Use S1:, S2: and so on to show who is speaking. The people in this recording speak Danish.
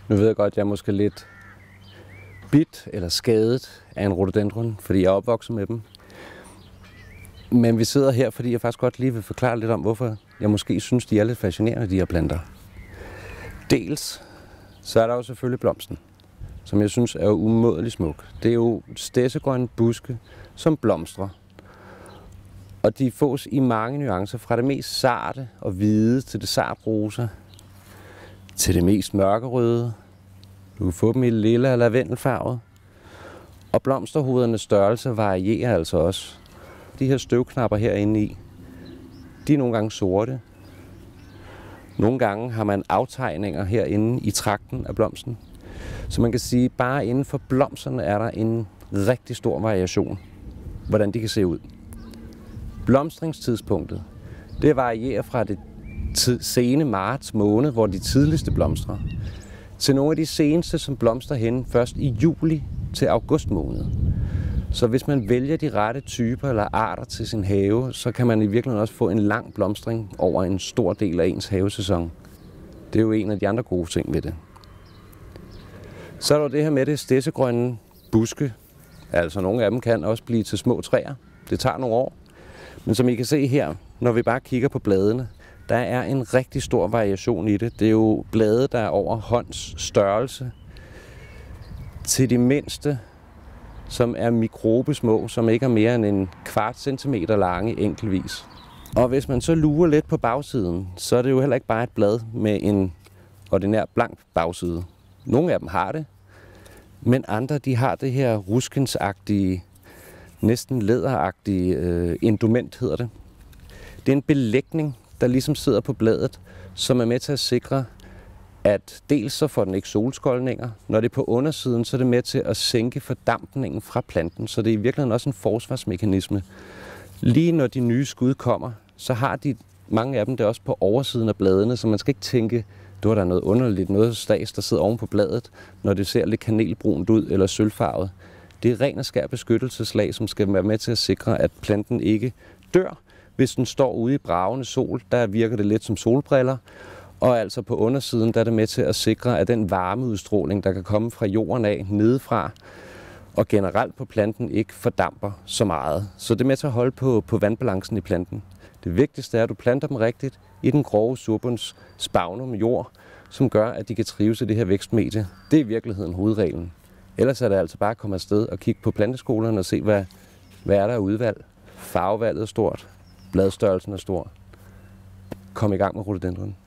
S1: Nu ved jeg godt, at jeg er måske lidt bit eller skadet af en rhododendron, fordi jeg er opvokset med dem. Men vi sidder her, fordi jeg faktisk godt lige vil forklare lidt om, hvorfor jeg måske synes, de er lidt fascinerende, de her planter. Dels så er der jo selvfølgelig blomsten, som jeg synes er umådelig smuk. Det er jo stedsegrønne buske, som blomstrer. Og de fås i mange nuancer, fra det mest sarte og hvide til det sartrosa, til det mest mørkerøde. Du kan få dem i lilla eller lavendelfarvet. Og blomsterhovederne størrelse varierer altså også. De her støvknapper herinde i, de er nogle gange sorte. Nogle gange har man aftegninger herinde i tragten af blomsten. Så man kan sige, at bare inden for blomsterne er der en rigtig stor variation, hvordan de kan se ud. Blomstringstidspunktet, det varierer fra det sene marts måned, hvor de tidligste blomstrer, til nogle af de seneste, som blomstrer hen først i juli til august måned. Så hvis man vælger de rette typer eller arter til sin have, så kan man i virkeligheden også få en lang blomstring over en stor del af ens havesæson. Det er jo en af de andre gode ting ved det. Så er der det her med det stedsegrønne buske. Altså nogle af dem kan også blive til små træer. Det tager nogle år. Men som I kan se her, når vi bare kigger på bladene, der er en rigtig stor variation i det. Det er jo blade, der er over hånds størrelse, til de mindste, som er mikrobesmå, som ikke er mere end en kvart centimeter lange enkeltvis. Og hvis man så lurer lidt på bagsiden, så er det jo heller ikke bare et blad med en ordinær blank bagside. Nogle af dem har det, men andre de har det her ruskensagtige, næsten læderagtige indument hedder det. Det er en belægning, der ligesom sidder på bladet, som er med til at sikre, at dels så får den ikke solskoldninger. Når det er på undersiden, så er det med til at sænke fordampningen fra planten, så det er i virkeligheden også en forsvarsmekanisme. Lige når de nye skud kommer, så har de mange af dem det også på oversiden af bladene, så man skal ikke tænke, det var der noget underligt, noget stads, der sidder oven på bladet, når det ser lidt kanelbrunt ud eller sølvfarvet. Det er ren og skær beskyttelseslag, som skal være med til at sikre, at planten ikke dør. Hvis den står ude i bragende sol, der virker det lidt som solbriller. Og altså på undersiden, der er det med til at sikre, at den varmeudstråling, der kan komme fra jorden af, nedefra, og generelt på planten ikke fordamper så meget. Så det er med til at holde på vandbalancen i planten. Det vigtigste er, at du planter dem rigtigt i den grove surbunds spagnum jord, som gør, at de kan trives i det her vækstmedie. Det er i virkeligheden hovedreglen. Ellers er det altså bare at komme afsted og kigge på planteskolerne og se, hvad er der af udvalg. Farvevalget er stort, bladstørrelsen er stor. Kom i gang med rhododendron.